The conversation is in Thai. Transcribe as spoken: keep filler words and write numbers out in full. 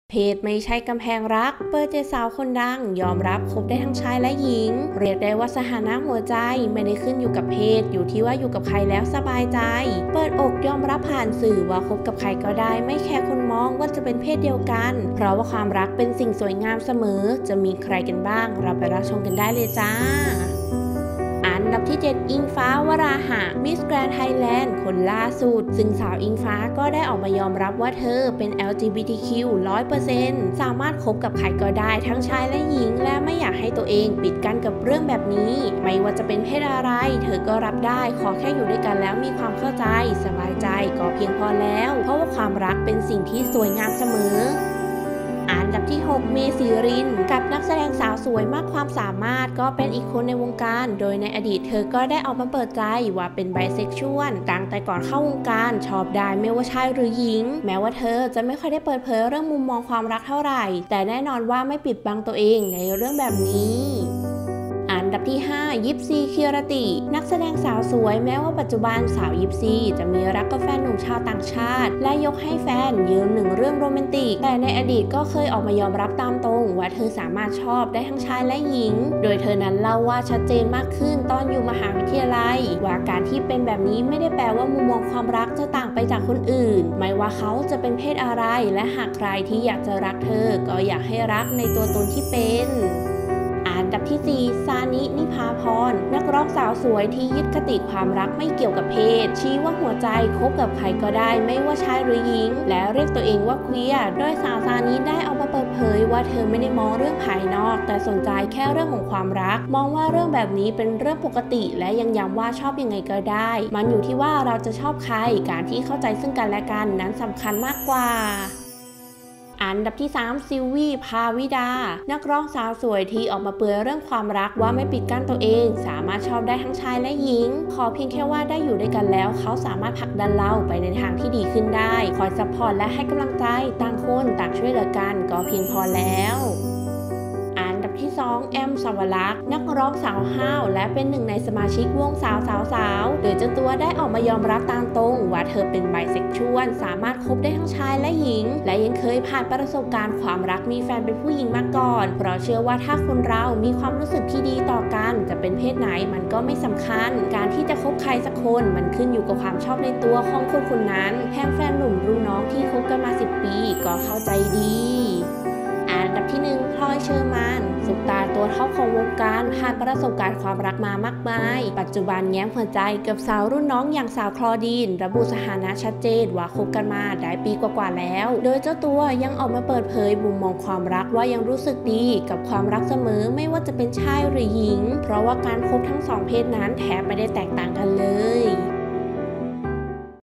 เพศไม่ใช่กำแพงรักเปิดใจสาวคนดังยอมรับคบได้ทั้งชายและหญิงเรียกได้ว่าสถานะหัวใจไม่ได้ขึ้นอยู่กับเพศอยู่ที่ว่าอยู่กับใครแล้วสบายใจเปิดอกยอมรับผ่านสื่อว่าคบกับใครก็ได้ไม่แคร์คนมองว่าจะเป็นเพศเดียวกันเพราะว่าความรักเป็นสิ่งสวยงามเสมอจะมีใครกันบ้างเราไปรับชมกันได้เลยจ้าอันดับที่เจ็ดอิงฟ้าวราหะมิสแกรนด์ไทยแลนด์คนล่าสุดซึ่งสาวอิงฟ้าก็ได้ออกมายอมรับว่าเธอเป็น แอล จี บี ที คิว ร้อยเปอร์เซ็นต์ สามารถคบกับใครก็ได้ทั้งชายและหญิงและไม่อยากให้ตัวเองปิดกั้นกับเรื่องแบบนี้ไม่ว่าจะเป็นเพศอะไรเธอก็รับได้ขอแค่อยู่ด้วยกันแล้วมีความเข้าใจสบายใจก็เพียงพอแล้วเพราะว่าความรักเป็นสิ่งที่สวยงามเสมออันดับที่หกเมศิรินกับนักแสดงสาวสวยมากความสามารถก็เป็นอีกคนในวงการโดยในอดีตเธอก็ได้ออกมาเปิดใจว่าเป็นไบเซ็กชวลตั้งแต่ก่อนเข้าวงการชอบได้ไม่ว่าชายหรือหญิงแม้ว่าเธอจะไม่ค่อยได้เปิดเผยเรื่องมุมมองความรักเท่าไหร่แต่แน่นอนว่าไม่ปิดบังตัวเองในเรื่องแบบนี้อันดับที่ห้ายิปซีคิรตินักแสดงสาวสวยแม้ว่าปัจจุบันสาวยิปซีจะมีรักกับแฟนหนุ่มชาวต่างชาติและยกให้แฟนยืมหนึ่งเรื่องโรแมนติกแต่ในอดีตก็เคยออกมายอมรับตามตรงว่าเธอสามารถชอบได้ทั้งชายและหญิงโดยเธอนั้นเล่าว่าชัดเจนมากขึ้นตอนอยู่มหาวิทยาลัยว่าการที่เป็นแบบนี้ไม่ได้แปลว่ามุมมองความรักจะต่างไปจากคนอื่นไม่ว่าเขาจะเป็นเพศอะไรและหากใครที่อยากจะรักเธอก็อยากให้รักในตัวตนที่เป็นอันดับที่สี่ซานิ นิพาพรนักร้องสาวสวยที่ยึดคติความรักไม่เกี่ยวกับเพศชี้ว่าหัวใจคบกับใครก็ได้ไม่ว่าชายหรือหญิงและเรียกตัวเองว่าเคลียร์โดยสาวซานิได้เอามาเปิดเผยว่าเธอไม่ได้มองเรื่องภายนอกแต่สนใจแค่เรื่องของความรักมองว่าเรื่องแบบนี้เป็นเรื่องปกติและยังย้ำว่าชอบยังไงก็ได้มันอยู่ที่ว่าเราจะชอบใครการที่เข้าใจซึ่งกันและกันนั้นสำคัญมากกว่าอันดับที่สามซิลวี่ภาวิดานักร้องสาวสวยที่ออกมาเผยเรื่องความรักว่าไม่ปิดกั้นตัวเองสามารถชอบได้ทั้งชายและหญิงขอเพียงแค่ว่าได้อยู่ด้วยกันแล้วเขาสามารถผลักดันเราไปในทางที่ดีขึ้นได้คอยซัพพอร์ตและให้กำลังใจต่างคนต่างช่วยเหลือกันก็เพียงพอแล้วอันดับที่สองแอมสาวรักษ์นักร้องสาวห้าวและเป็นหนึ่งในสมาชิกวงสาวสาวสาวโดยเจ้าตัวได้ออกมายอมรับตามตรงว่าเธอเป็นไบเซ็กชวลสามารถคบได้ทั้งชายและหญิงและยังเคยผ่านประสบการณ์ความรักมีแฟนเป็นผู้หญิงมาก่อนเพราะเชื่อว่าถ้าคนเรามีความรู้สึกที่ดีต่อกันจะเป็นเพศไหนมันก็ไม่สำคัญการที่จะคบใครสักคนมันขึ้นอยู่กับความชอบในตัวของคนคนนั้นแถมแฟนหนุ่มรุ่นน้องที่คบกันมาสิบปีก็เข้าใจดีอันดับที่หนึ่งพลอยเชอร์มานซุปตาตัวท็อปของวงการผ่านประสบการณ์ความรักมามากมายปัจจุบันแง้มหัวใจกับสาวรุ่นน้องอย่างสาวคลอดีนระบุสถานะชัดเจนว่าคบกันมาได้ปีกว่าๆแล้วโดยเจ้าตัวยังออกมาเปิดเผยมุมมองความรักว่ายังรู้สึกดีกับความรักเสมอไม่ว่าจะเป็นชายหรือหญิงเพราะว่าการคบทั้งสองเพศนั้นแทบไม่ได้แตกต่างกันเลย